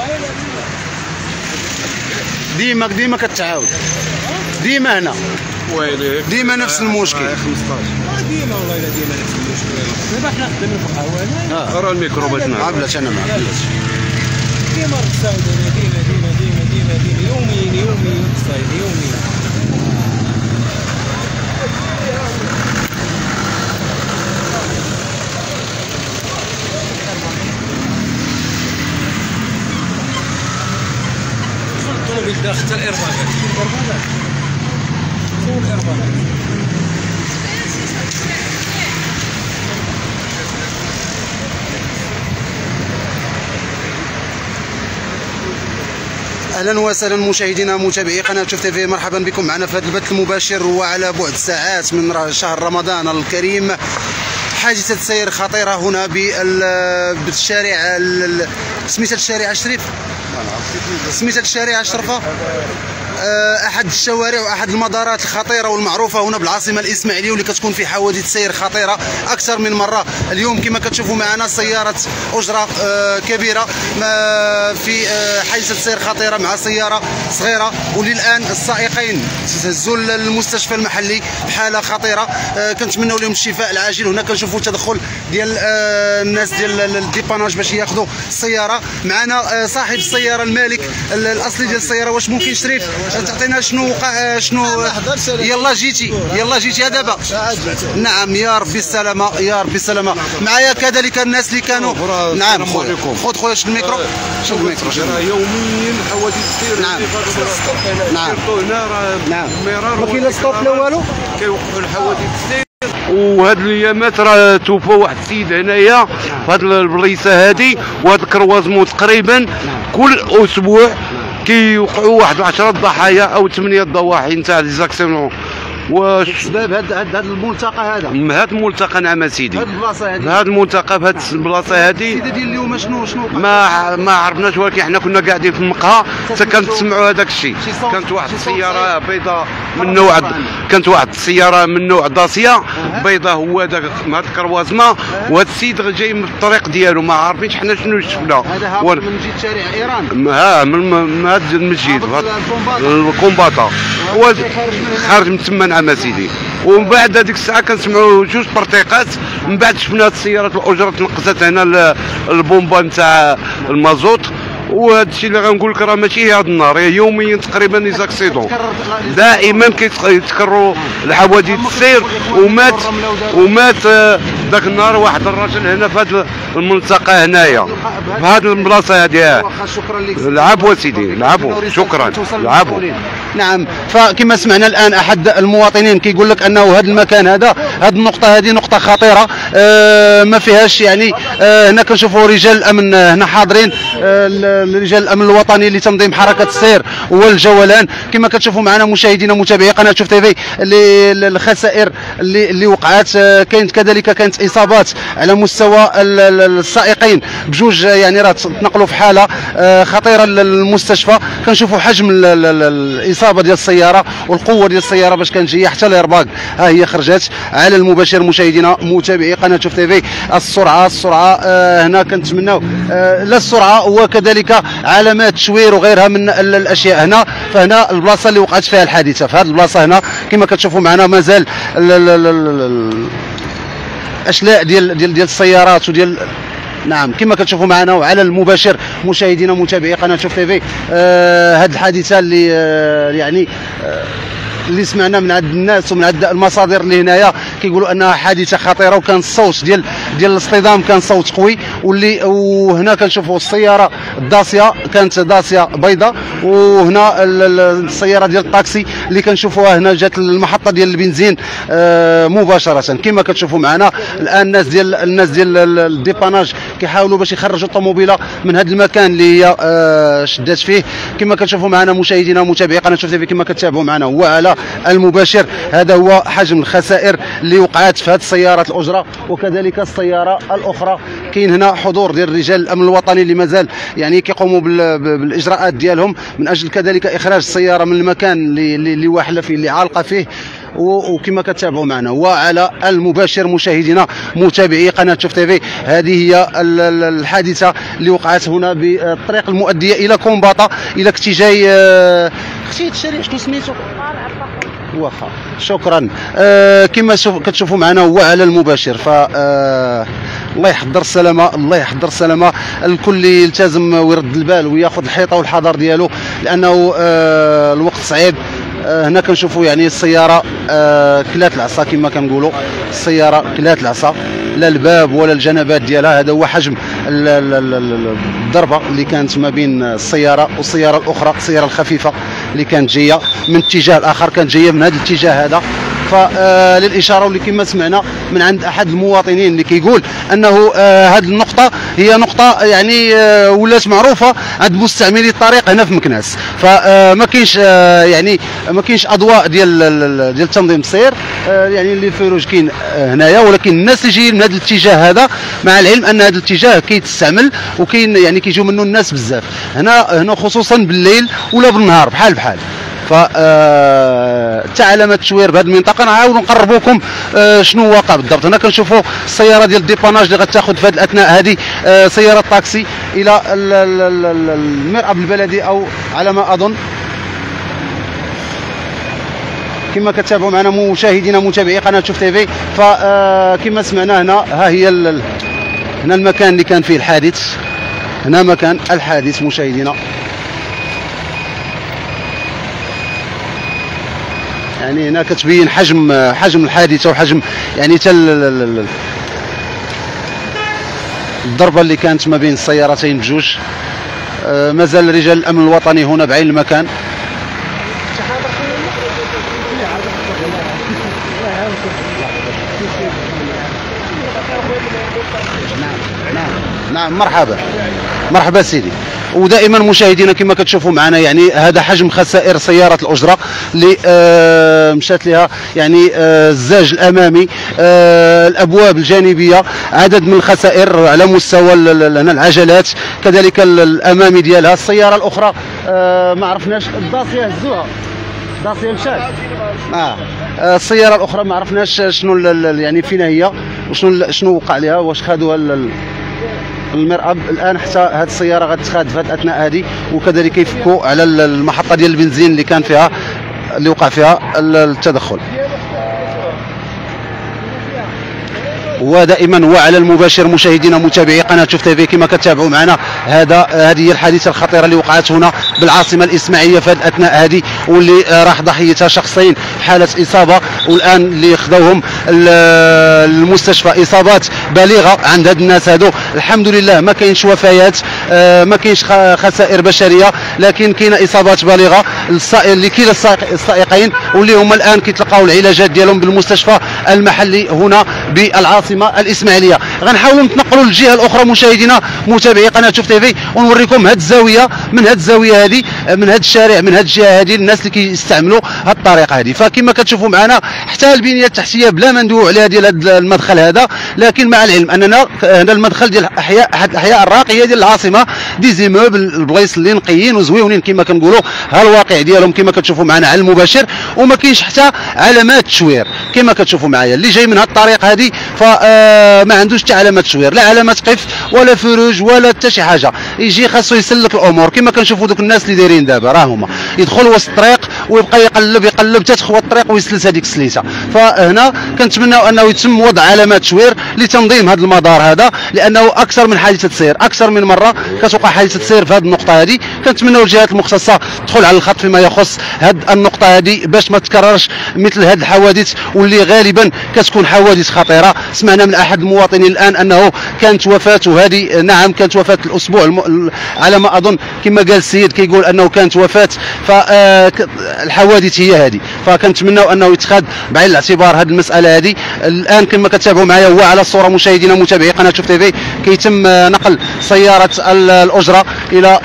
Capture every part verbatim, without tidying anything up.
ديما ديما كتعاود ديما هنا ويلي ديما نفس المشكل. خمسطاش ديما والله الا ديما نفس المشكل. دابا حنا خدامين في القهوه راه الميكرو باش ما نعرف. بلاش انا ما بلاش ديما القصايد ديما ديما ديما ديما ديما يوميا يوميا القصايد يوميا. الطوموبيل داخل حتى الارباغات. الارباغات شنو الارباغات؟ اهلا وسهلا مشاهدينا متابعي قناه شوف تيفي، مرحبا بكم معنا في هذا البث المباشر وعلى بعد ساعات من شهر رمضان الكريم. حادثه سير خطيره هنا بالشارع، سميتها الشارع الشريف، سميتها الشارع الشرفه، احد الشوارع واحد المدارات الخطيره والمعروفه هنا بالعاصمه الاسماعيليه، واللي كتكون في حوادث سير خطيره اكثر من مره. اليوم كما كتشوفوا معنا سياره اجره كبيره في حادثه سير خطيره مع سياره صغيره، واللي الان السائقين تهزوا للمستشفى المحلي بحاله خطيره. كنتمنوا لهم الشفاء العاجل. هنا كنشوفوا تدخل ديال الناس ديال الديباناج باش ياخذوا السياره. معنا صاحب السياره، المالك الاصلي ديال السياره. واش ممكن شريف تعطينا شنو وقع؟ شنو يلا جيتي يلا جيتي دابا؟ نعم يا ربي السلامه يا ربي السلامه. معايا كذلك الناس اللي كانوا. نعم خويا، خذ خويا شد الميكرو، شد الميكرو. راه يوميا حوادث السير. نعم نعم هنا راه نعم مرار ما كاين لا ستوب لا والو، كيوقفوا الحوادث السير. وهاد الايامات راه توفى واحد السيد هنايا في هاد البليصه هادي، وهاد الكروازمون تقريبا كل اسبوع كيوقعوا واحد عشرة ضحايا او ثمانية ضواحي نتاع لي زاكسيون. واش سبب هاد هاد الملتقى هذا؟ هاد الملتقى نعم سيدي، هاد البلاصه هادي، هاد الملتقى بهاد البلاصه هادي. السيده ديال اليوم شنو شنو ما ما عرفناش، ولكن حنا كنا قاعدين في المقهى حتى كنسمعوا هذاك الشيء. كانت واحد السياره بيضاء من نوع كانت واحد السياره من نوع داسيا بيضاء، هو داك هاد الكروازما، وهاد السيد جاي من الطريق ديالو، ما عارفينش حنا شنو شفنا. هذا هابط من جهه شارع ايران، ها من هاد المسجد الكومباطا، هو خارج من تما نعم سيدي. ومن بعد هذيك الساعه كنسمعوا جوج برتيقات، من بعد شفنا هاد السيارات الاجره تنقزت هنا البومبا نتاع المازوت. وهذا الشيء اللي غنقول لك راه ماشي هاد النهار، يوميا تقريبا لي زاكسيدون دائما كيتكرروا الحوادث السير. ومات ومات ذاك النهار واحد الراجل هنا في هذا الملتقى هنايا في هذه البلاصه هذه. شكرا لك. العفو سيدي العفو، شكرا العفو. نعم، فكما سمعنا الان احد المواطنين كيقول لك انه هذا المكان هذا، هذه النقطه هذه نقطه خطيره، آه ما فيهاش يعني. آه هنا كنشوفوا رجال الامن هنا حاضرين، آه رجال الامن الوطني لتنظيم حركه السير والجولان. كما كتشوفوا معنا مشاهدينا متابعي قناه شوف تيفي، الخسائر اللي اللي وقعت، كاينت كذلك كانت اصابات على مستوى السائقين بجوج، يعني راه تنقلوا في حاله خطيره للمستشفى. كنشوفوا حجم الاصابه ديال السياره والقوه ديال السياره باش كانت جايه حتى الارباك، ها هي خرجت على المباشر. مشاهدينا متابعي قناه شوف تيفي، السرعه السرعه هنا كنتمناو لا السرعه، وكذلك علامات تشوير وغيرها من الاشياء هنا. فهنا البلاصه اللي وقعت فيها الحادثه، في هذه البلاصه هنا كما كتشوفوا معنا مازال الاشلاء ديال ديال ديال السيارات وديال. نعم كما كتشوفوا معنا وعلى المباشر مشاهدينا متابعي قناه شوف تيفي، آه هذه الحادثه اللي آه يعني آه اللي سمعنا من عند الناس ومن عند المصادر اللي هنايا كيقولوا انها حادثه خطيره، وكان الصوت ديال ديال الاصطدام كان صوت قوي. واللي وهنا كنشوفوا السياره الداسيه كانت داسيه بيضاء، وهنا السياره ديال الطاكسي اللي كنشوفوها هنا جات المحطه ديال البنزين آه مباشره. كما كتشوفوا معنا الان الناس ديال الناس ديال الديباناج كيحاولوا باش يخرجوا الطوموبيله من هذا المكان اللي هي آه شدات فيه. كما كتشوفوا معنا مشاهدينا ومتابعي قناه شوف تيفي، كما كتتابعوا معنا هو على المباشر، هذا هو حجم الخسائر اللي وقعت في هذه السيارات الاجره وكذلك السياره الاخرى. كاين هنا حضور ديال رجال الامن الوطني اللي مازال يعني كيقوموا بالاجراءات ديالهم من اجل كذلك اخراج السياره من المكان اللي اللي واحله فيه اللي عالقه فيه. وكما كتابعوا معنا وعلى المباشر مشاهدينا متابعي قناه شوف تيفي. هذه هي الحادثه اللي وقعت هنا بالطريق المؤديه الى كومباطا. الى كنتي جاي اختي الشارع شنو سميتو؟ واخا شكرا. آه كما كتشوفوا معنا هو على المباشر. ف آه الله يحضر السلامه، الله يحضر السلامه الكل اللي يلتزم ويرد البال وياخذ الحيطه والحذر ديالو، لانه آه الوقت صعيب. آه هنا كنشوفوا يعني السياره آه كلات العصا كما كنقولوا، السياره كلات العصا، لا الباب ولا الجنبات ديالها. هذا هو حجم الضربه اللي كانت ما بين السياره والسياره الاخرى، السياره الخفيفه اللي كانت جايه من الاتجاه الاخر، كانت جايه من هذا الاتجاه هذا. فللاشاره واللي كما سمعنا من عند احد المواطنين اللي كيقول انه هذه النقطه هي نقطه يعني ولات معروفه عند مستعملي الطريق هنا في مكناس. فما كاينش يعني ما كاينش اضواء ديال ديال تنظيم السير، يعني اللي الفيروج كاين هنايا، ولكن الناس اللي جايين من هذا الاتجاه هذا، مع العلم ان هذا الاتجاه كيتستعمل وكاين يعني كيجيو منه الناس بزاف هنا هنا خصوصا بالليل ولا بالنهار بحال بحال. ف حتى علامات التشوير بهذه المنطقه نعاودوا نقربوكم آه شنو واقع بالضبط. هنا كنشوفوا السياره ديال الديباناج اللي غتاخذ في هذه الاثناء هذه آه سياره طاكسي الى المرأب البلدي او على ما اظن كما كتابعوا معنا مشاهدينا متابعي قناه شوف تيفي. فكما سمعنا هنا ها هي هنا المكان اللي كان فيه الحادث، هنا مكان الحادث مشاهدينا. يعني هنا كتبين حجم حجم الحادثه وحجم يعني حتى الضربه اللي كانت ما بين السيارتين بجوج. آه مازال رجال الامن الوطني هنا بعين المكان. نعم نعم مرحبا مرحبا سيدي. ودائما مشاهدينا كما كتشوفوا معنا يعني هذا حجم خسائر سياره الاجره اللي آه مشات لها يعني آه الزاج الامامي، آه الابواب الجانبيه، عدد من الخسائر على مستوى العجلات، كذلك الامامي ديالها. السياره الاخرى آه ما عرفناش، الداسيه هزوها، الداسيه مشات. اه السياره الاخرى ما عرفناش شنو يعني فينا هي وشنو شنو وقع لها، واش خدوها المرأب. الان حتى هذه السياره غتخاد في الاثناء هذه، وكذلك يفكوا على المحطه ديال البنزين اللي كان فيها اللي وقع فيها التدخل. ودائما وعلى المباشر مشاهدينا متابعي قناه شوف تيفي كما كتابعوا معنا. هذا هذه هي الحادثه الخطيره اللي وقعت هنا بالعاصمه الاسماعيليه في هذه الاثناء هذه، واللي راح ضحيتها شخصين في حاله اصابه، والان اللي خذوهم المستشفى. اصابات بالغه عند هاد الناس هادو، الحمد لله ما كاينش وفيات، ما كاينش خسائر بشريه، لكن كاينه اصابات بالغه لكلا السائقين، واللي هما الان كيتلقاو العلاجات ديالهم بالمستشفى المحلي هنا بالعاصمه الاسماعيليه. غنحاولوا نتنقلوا للجهه الاخرى مشاهدينا متابعي قناه شوف تيفي، ونوريكم هذه الزاويه من هذه الزاويه هذه من هذا الشارع من هذه الجهه هذه الناس اللي كيستعملوا هذه الطريقه هذه. فكما كتشوفوا معنا حتى البنيه التحتيه بلا ما ندويو عليها ديال هذا المدخل هذا، لكن مع العلم اننا هذا المدخل ديال الاحياء احد الاحياء الراقيه ديال العاصمه، دي زيموبل البلايص اللي نقيين وزويونين كما كنقولوا، ها الواقع ديالهم كما كتشوفوا معنا على المباشر، وما كاينش حتى علامات تشوير كما كتشوفوا معايا. اللي جاي من هذه الطريق هذه فما عندوش حتى علامات تشوير، لا علامات قف ولا فروج ولا حتى شي حاجه. يجي خاصو يسلك الامور كما كنشوفوا دوك الناس اللي دايرين دابا، راه هما يدخل وسط الطريق ويبقى يقلب يقلب حتى تخوى الطريق ويسلس هذيك السليسه. فهنا كنتمناو انه يتم وضع علامات تشوير لتنظيم هذا المدار هذا، لانه اكثر من حادثه سير، اكثر من مره كتوقع حادثه سير في هذه النقطه هذه. كنتمناو الجهات المختصه تدخل على الخط فيما يخص هذه النقطه هذه باش ما تكررش مثل هذه الحوادث، واللي غالبا كتكون حوادث خطيره. سمعنا من احد المواطنين الان انه كانت وفاه، وهذه نعم كانت وفاه الاسبوع الم... على ما اظن كما قال السيد كيقول انه كانت وفاه. فالحوادث هي هذه، فكنتمناو انه يتخذ بعين الاعتبار هذه المساله هذه. الان كما كتابعوا معايا هو على الصوره مشاهدينا متابعي قناه شوف تيفي، كيتم نقل سياره الاجره الى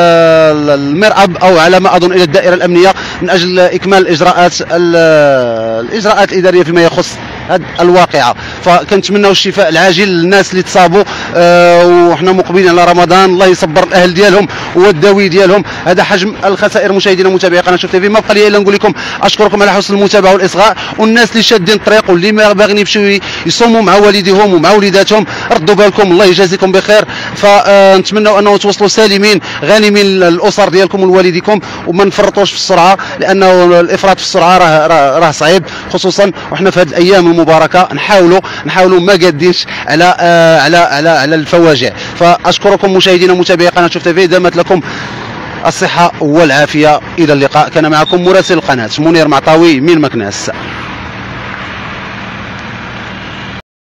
المرأب او على ما اظن الى الدائره الامنيه من اجل اكمال الاجراءات الاجراءات الاداريه فيما يخص هذه الواقعه. فكنتمناو الشفاء العاجل للناس اللي تصابوا، آه وحنا مقبلين على رمضان، الله يصبر الاهل ديالهم والداوي ديالهم. هذا حجم الخسائر مشاهدينا ومتابعي قناه شوف تيفي. ما بقى لي الا نقول لكم اشكركم على حسن المتابعه والاصغاء، والناس اللي شادين الطريق واللي ما باغيين يمشيو يصوموا مع والديهم ومع وليداتهم ردوا بالكم، الله يجازيكم بخير. فنتمنوا انه توصلوا سالمين غانمين الاسر ديالكم والوالديكم، وما نفرطوش في السرعه، لانه الافراط في السرعه راه راه, راه صعيب، خصوصا وحنا في هذه الايام المباركه نحاولوا نحاولوا ما قادينش على آه على على على الفواجع. فاشكركم مشاهدينا ومتابعي قناه شوف تيفي، دامت لكم الصحه والعافيه، الى اللقاء. كان معكم مراسل القناه منير معطاوي من مكناس.